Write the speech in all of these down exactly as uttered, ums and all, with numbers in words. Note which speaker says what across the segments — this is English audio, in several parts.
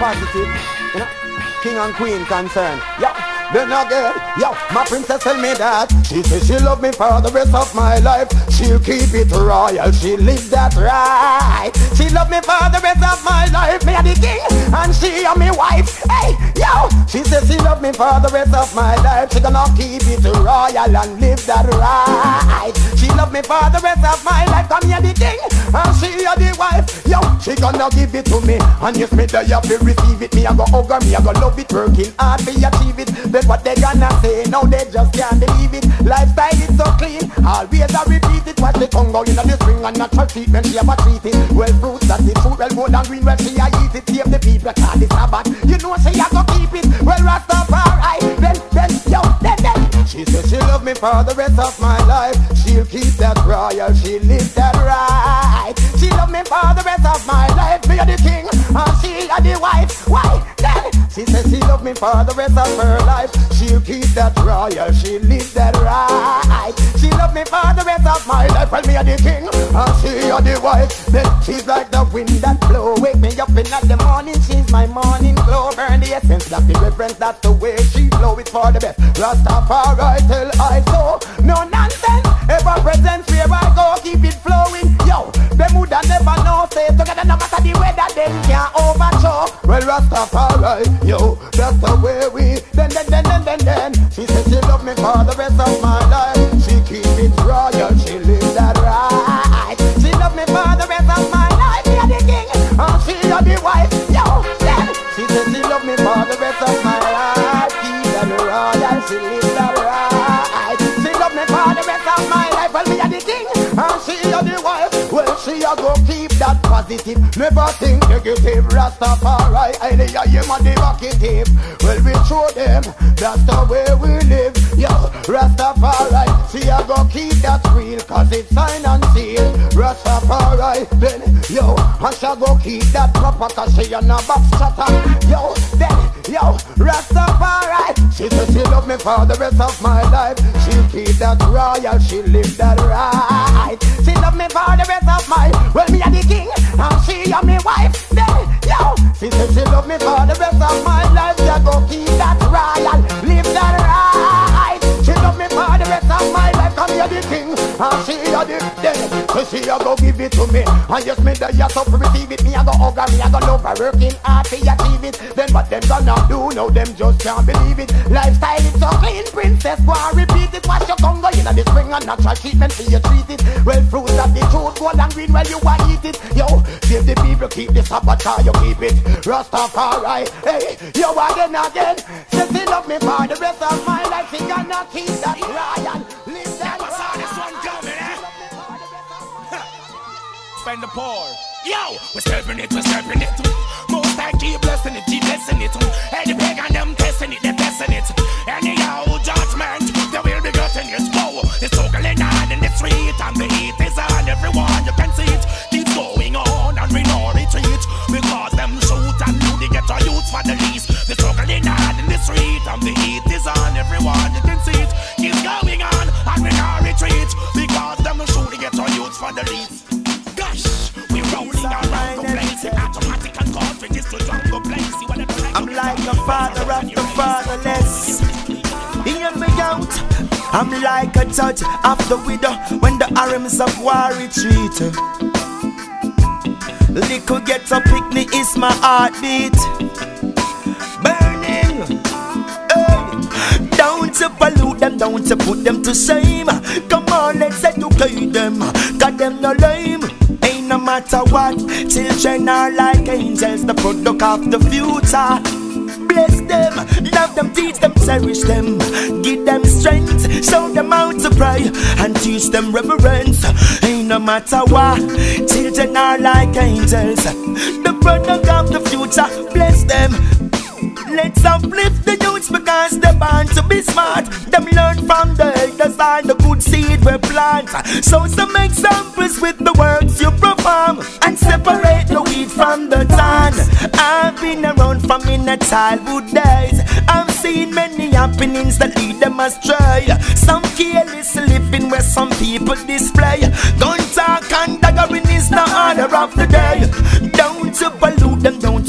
Speaker 1: positive, you know, king and queen concern. Yeah. Then again, yo, my princess tell me that she says she love me for the rest of my life. She'll keep it royal, she live that right. She love me for the rest of my life. Me a the king and she a me wife. Hey, yo, she says she love me for the rest of my life. She gonna keep it royal and live that right. She love me for the rest of my life. Come here the king and she a the wife. Yo, she gonna give it to me and yes me there to receive it. Me a go hug her, me a go love it, working hard to achieve it. Then what they gonna say, now they just can't believe it. Lifestyle is so clean, always I repeat it. Watch the tongue go in the spring and natural treatment, she ever treat it. Well fruits that the fruit, well gold and green, well she a eat it. Save the people, call this Sabbath, you know she a go keep it. Well Rastafari, then, then, yo, then, then she says she love me for the rest of my life. She'll keep that royal, she live that right. She love me for the rest of my life. Me a the king, and she a the wife. Why, then she says she love me for the rest of her life. She'll keep that royal, she live that right. She love me for the rest of my life. Well, me a the king, and she a the wife. Then she's like the wind that blow. Wake me up in the morning, she's my morning glow. Burn the essence, that the reverence, that's the way she flow. It's for the best. Rastafari till I so. No nonsense, ever present where I go, keep it flowing. Yo, them woulda never know, say together no matter the weather, them can't overthrow. Well, Rastafari, yo, that's the way we. Then, then, then, then, then, then. She says she love me for the rest of my life. She keep it royal, she live that right. She love me for the rest of my life. Me a the king, and she a the wife. Yo, then she says she love me for the rest of my life. Keep that royal, she live that right. She love me for the rest of my life. Well, me a the king, and she a the wife. Well, she a go keep that positive, never think negative. Rastafari, Hayle, him a the vocative. Well, we show them that's the way we live. Yo, Rastafari, she a go keep that real, cause it's sign and seal. Rastafari, then, yo, and she go keep that proper, cause she a no box chatter. Yo, then, yo, Rastafari, she says she love me for the rest of my life. She'll keep that royal, she live that right. She love me for the rest of my, well, me a the king, and she a me wife. Then, yo, she says she love me for the rest of my life. She go keep that royal, live that right. She love me for the rest of my life. Come here the king, and she a the dead. So she a go give it to me, and yes me there so to receive it. Me a go hug her, me a go love her, working hard to achieve it. Then what them gonna do? Now them just can't believe it. Lifestyle is so clean, princess, go and repeat it. Watch your Congo in the spring and natural treatment for you treat it. Well fruits of the truth, gold and green, well you want eat it. Yo, save the people, keep the Sabbath, you keep it. Rastafari, hey, yo again again. Say she love me for the rest of my life. She gonna keep that royal, live that
Speaker 2: right. Saw this one coming, eh? Spend the poor. Yo, we're stepping it, we're stepping it. Most I keep blessing it, keep blessing it. Any pagan them testing it, they're blessing it. Anyhow, judgment, they will be getting it. Whoa, it's struggling on in the street, and the heat is on everyone. You can see it keeps going on, and we no retreat because them shoot and do they get our youth for the least. The struggling on in the street, and the heat is on everyone. You can see it keeps going on, and we no retreat because them shoot they get our youth for the least. Gosh, we rolling around the place, automatic and cartridges to jungle place.
Speaker 3: I'm like the father of the fatherless. Hear me out. I'm like a judge of the widow when the arms of war retreat. Little get a picnic is my heartbeat. Burning. Hey. Don't you pollute them, don't you put them to shame. Come on, let's educate them. Got them no lame. Ain't no matter what, children are like angels, the product of the future. Bless them, love them, teach them, cherish them. Give them strength, show them how to pray, and teach them reverence. Ain't no matter what, children are like angels, the product of the future. Bless them. Let's uplift the youths because they're born to be smart. Them learn from the elders and the good seed we plant. Show some examples with the works you perform, and separate the wheat from the tan. I've been around from in the childhood days. I've seen many happenings that lead them astray. Some careless living where some people display. Gun talk and daggering is the order of the day. Don't you pollute them, don't you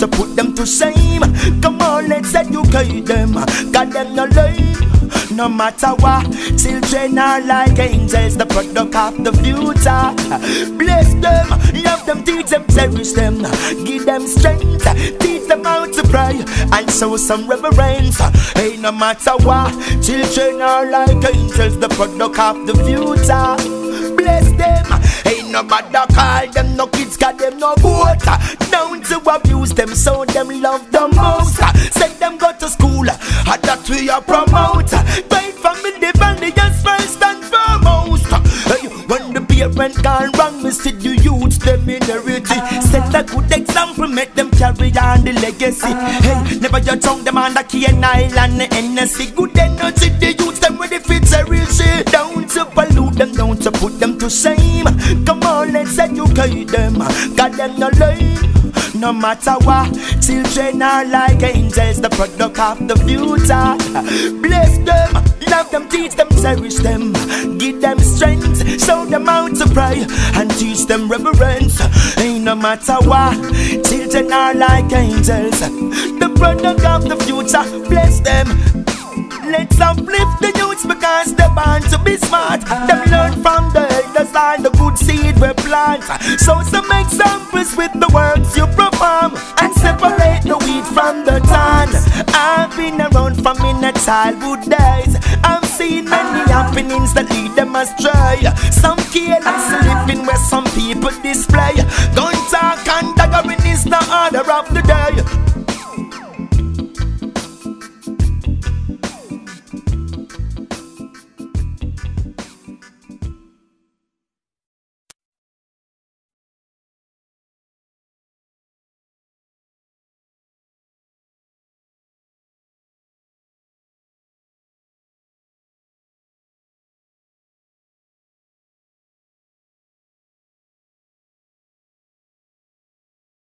Speaker 3: to put them to shame. Come on, let's educate them. Got them no lame. No matter what, children are like angels, the product of the future. Bless them, love them, teach them, cherish them, give them strength, teach them how to pray, and show some reverence. Hey, no matter what, children are like angels, the product of the future. Bless them, ain't nobody call them no kids, got them no vote. Down to abuse them, so them love the most. Send them go to school, and that we are promote. Great family, family, just first and foremost. Hey, when the parent gone wrong, we see the youths, the minority. Set a good example, make them carry on the legacy. Hey, never your tongue them on the key and island, the N S C. Good energy, the youths, them ready for cherish it. Don't to pollute them, don't to put them to shame. Come on, let's educate them. Got them no lame. No matter what, children are like angels, the product of the future. Bless them, love them, teach them, cherish them, give them strength, show them how to pray, and teach them reverence. Ain't no matter what, children are like angels, the product of the future. Bless them. Let's uplift the youths because they're born to be smart. Them learn from the elders and the good seed we plant. So some examples with the works you perform, and separate the wheat from the tan. I've been around from in the childhood days. I've seen many happenings that lead them astray. Some careless living where some people display. Gun talk and daggering is the order of the